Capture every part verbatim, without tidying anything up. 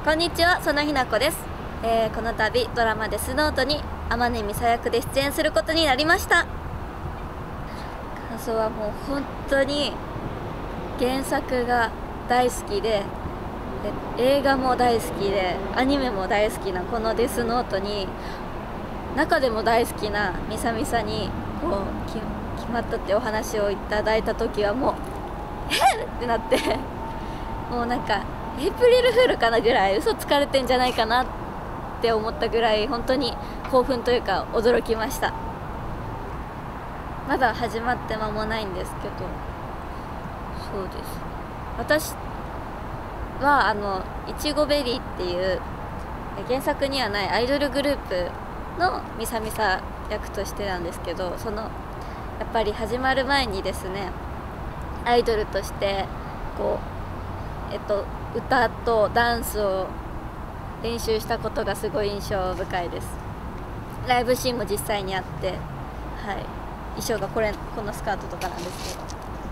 こんにちは、そのひなこです。えー、この度ドラマデスノートに天音美沙役で出演することになりました。感想はもう本当に原作が大好きで、映画も大好きでアニメも大好きなこのデスノートに、中でも大好きなミサミサにこうき決まったってお話をいただいた時はもうえっってなってもうなんかエイプリルフールかなぐらい嘘つかれてんじゃないかなって思ったぐらい本当に興奮というか驚きました。まだ始まって間もないんですけど、そうです、私はあのいちごベリーっていう原作にはないアイドルグループのミサミサ役としてなんですけど、そのやっぱり始まる前にですね、アイドルとしてこうえっと歌とダンスを練習したことがすごい印象深いです。ライブシーンも実際にあって、はい、衣装がこれこのスカートとかなんですけど、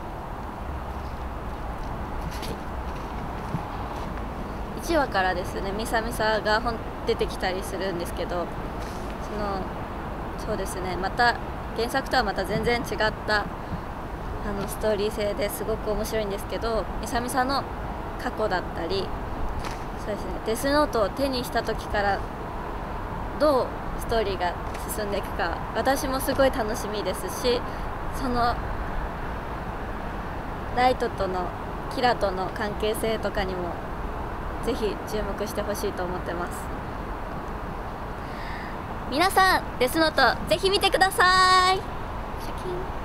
いちわからですねミサミサが出てきたりするんですけど、そのそうですねまた原作とはまた全然違ったあのストーリー性ですごく面白いんですけど、ミサミサの過去だったり、そうですねデスノートを手にした時からどうストーリーが進んでいくか、私もすごい楽しみですし、そのライトとのキラとの関係性とかにもぜひ注目してほしいと思ってます。皆さんデスノートぜひ見てください。シャキン